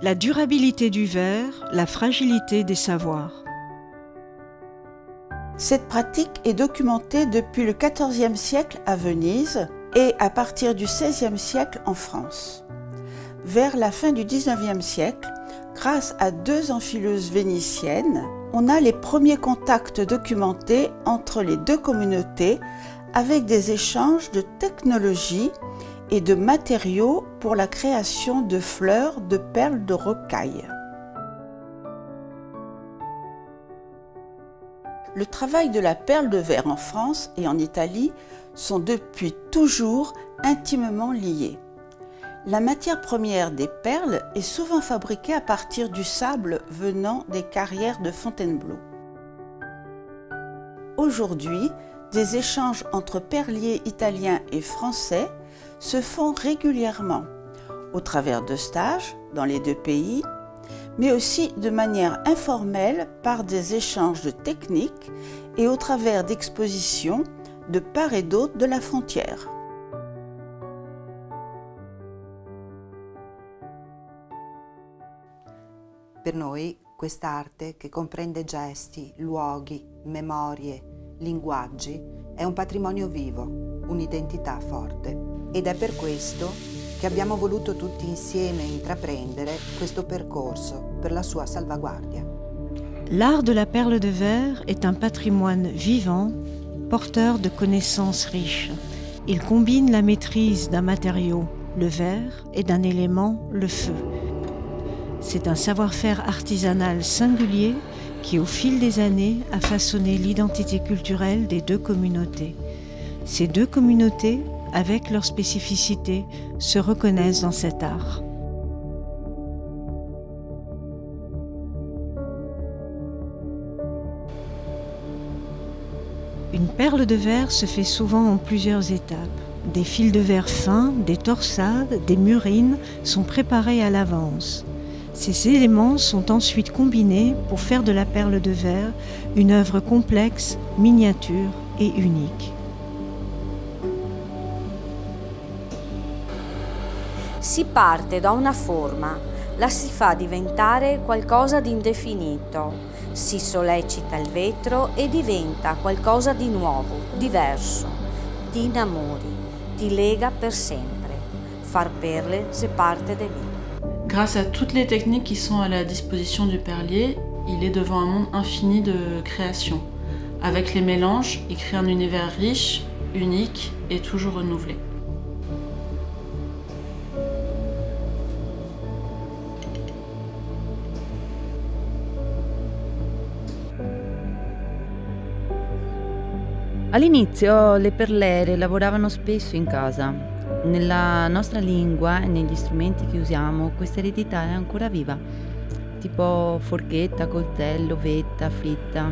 La durabilité du verre, la fragilité des savoirs. Cette pratique est documentée depuis le XIVe siècle à Venise et à partir du XVIe siècle en France. Vers la fin du XIXe siècle, grâce à deux enfileuses vénitiennes, on a les premiers contacts documentés entre les deux communautés avec des échanges de technologies et de matériaux pour la création de fleurs de perles de rocaille. Le travail de la perle de verre en France et en Italie sont depuis toujours intimement liés. La matière première des perles est souvent fabriquée à partir du sable venant des carrières de Fontainebleau. Aujourd'hui, des échanges entre perliers italiens et français se font régulièrement, au travers de stages dans les deux pays, mais aussi de manière informelle par des échanges de techniques et au travers d'expositions de part et d'autre de la frontière. Per noi quest'arte, che comprende gesti, luoghi, memorie, linguaggi, è un patrimonio vivo, un'identità forte. Ed è per questo che abbiamo voluto tutti insieme intraprendere questo percorso per la sua salvaguardia. L'art de la perle de verre est un patrimoine vivant, porteur de connaissances riches. Il combine la maîtrise d'un matériau, le verre, et d'un élément, le feu. C'est un savoir-faire artisanal singulier qui, au fil des années, a façonné l'identité culturelle des deux communautés. Ces deux communautés, avec leurs spécificités, se reconnaissent dans cet art. Une perle de verre se fait souvent en plusieurs étapes. Des fils de verre fins, des torsades, des murines sont préparés à l'avance. Ces éléments sont ensuite combinés pour faire de la perle de verre une œuvre complexe, miniature et unique. Si parte da una forma, la si fa diventare qualcosa di indefinito, si sollecita il vetro e diventa qualcosa di nuovo, diverso, ti innamori, ti lega per sempre. Far perle, c'est parte de lì. Grâce à toutes les techniques qui sont à la disposition du perlier, il est devant un monde infini de création. Avec les mélanges, il crée un univers riche, unique et toujours renouvelé. All'inizio le perlere lavoravano spesso in casa. Nella nostra lingua e negli strumenti che usiamo questa eredità è ancora viva, tipo forchetta, coltello, vetta, fritta.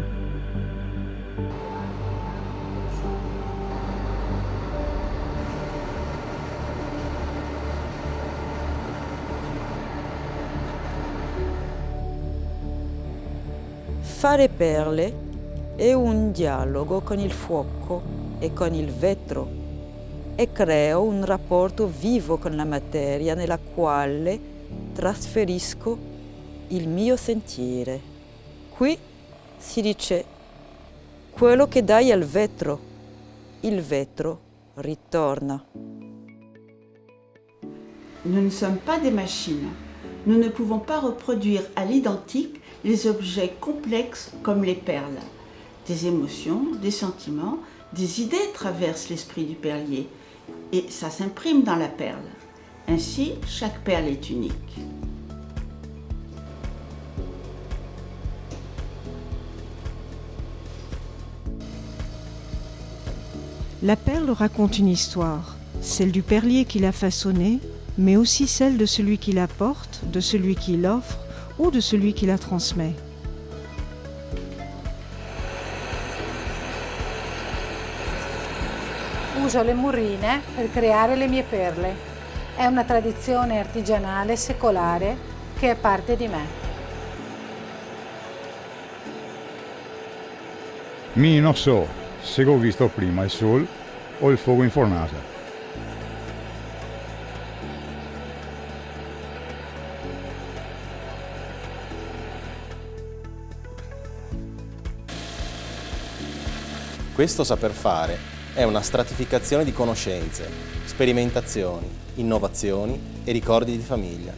Fare perle è un dialogo con il fuoco e con il vetro e creo un rapporto vivo con la materia nella quale trasferisco il mio sentire. Qui si dice quello che dai al vetro, il vetro ritorna. Nous ne sommes pas des machines. Nous ne pouvons pas reproduire à l'identique les objets complexes comme les perles. Des émotions, des sentiments, des idées traversent l'esprit du perlier et ça s'imprime dans la perle. Ainsi, chaque perle est unique. La perle raconte une histoire, celle du perlier qui l'a façonnée, mais aussi celle de celui qui la porte, de celui qui l'offre ou de celui qui la transmet. Uso le murrine per creare le mie perle. È una tradizione artigianale secolare che è parte di me. Non so se ho visto prima il sole o il fuoco in fornace. Questo saper fare è una stratificazione di conoscenze, sperimentazioni, innovazioni e ricordi di famiglia.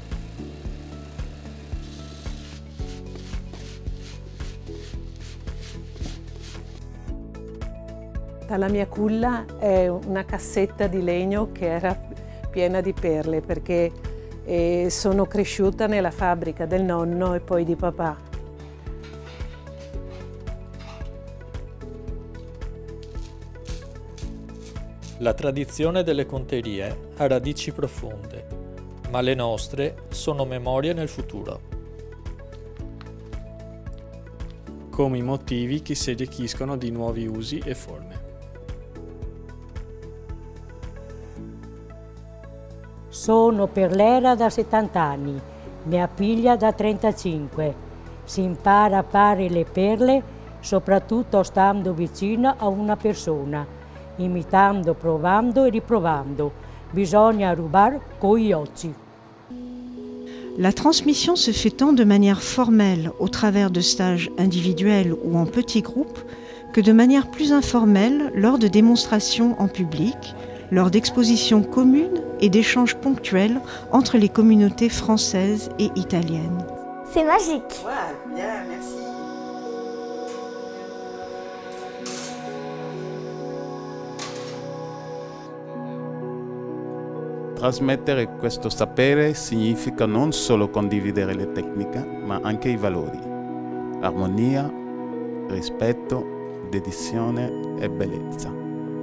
La mia culla è una cassetta di legno che era piena di perle perché sono cresciuta nella fabbrica del nonno e poi di papà. La tradizione delle conterie ha radici profonde, ma le nostre sono memorie nel futuro. Come i motivi che si arricchiscono di nuovi usi e forme. Sono perlera da 70 anni, mia figlia da 35. Si impara a fare le perle soprattutto stando vicino a una persona, imitando, provando et riprovando. Bisogna rubare coi occhi. La transmission se fait tant de manière formelle au travers de stages individuels ou en petits groupes que de manière plus informelle lors de démonstrations en public, lors d'expositions communes et d'échanges ponctuels entre les communautés françaises et italiennes. C'est magique. Ouais, bien, merci. Trasmettere questo sapere significa non solo condividere le tecniche, ma anche i valori: armonia, rispetto, dedizione e bellezza.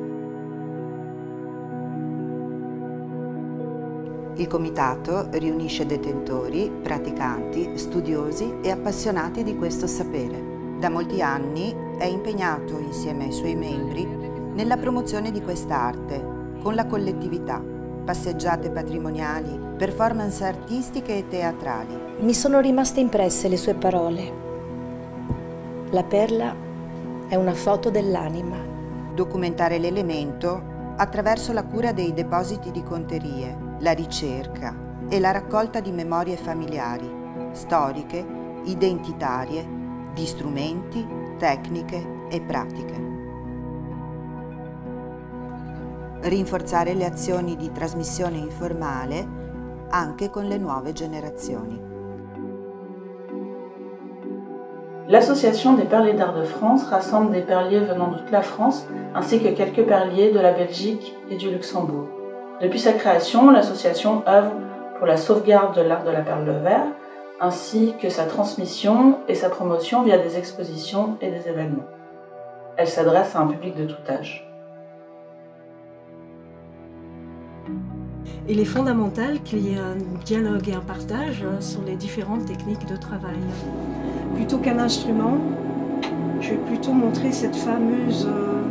Il comitato riunisce detentori, praticanti, studiosi e appassionati di questo sapere. Da molti anni è impegnato insieme ai suoi membri nella promozione di quest'arte, con la collettività, passeggiate patrimoniali, performance artistiche e teatrali. Mi sono rimaste impresse le sue parole. La perla è una foto dell'anima. Documentare l'elemento attraverso la cura dei depositi di conterie, la ricerca e la raccolta di memorie familiari, storiche, identitarie, di strumenti, tecniche e pratiche. Rinforzare le azioni di trasmissione informale anche con le nuove generazioni. L'Association des perliers d'art de France rassemble des perliers venant de toute la France ainsi que quelques perliers de la Belgique et du Luxembourg. Depuis sa création, l'association œuvre pour la sauvegarde de l'art de la perle de verre ainsi que sa transmission et sa promotion via des expositions et des événements. Elle s'adresse à un public de tout âge. Il est fondamental qu'il y ait un dialogue et un partage sur les différentes techniques de travail. Plutôt qu'un instrument, je vais plutôt montrer cette fameuse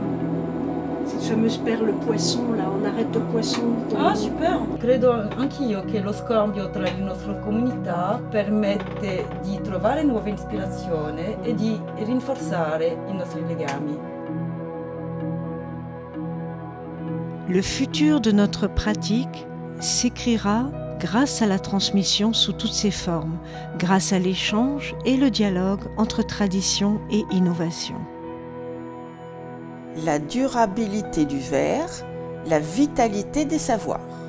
perle poisson là, en arête de poisson. Ah, super! Credo anch'io che lo scambio tra le nostre comunità permette di trovare nuove ispirazioni e di rinforzare i nostri legami. Le futur de notre pratique s'écrira grâce à la transmission sous toutes ses formes, grâce à l'échange et le dialogue entre tradition et innovation. La durabilité du verre, la vitalité des savoirs.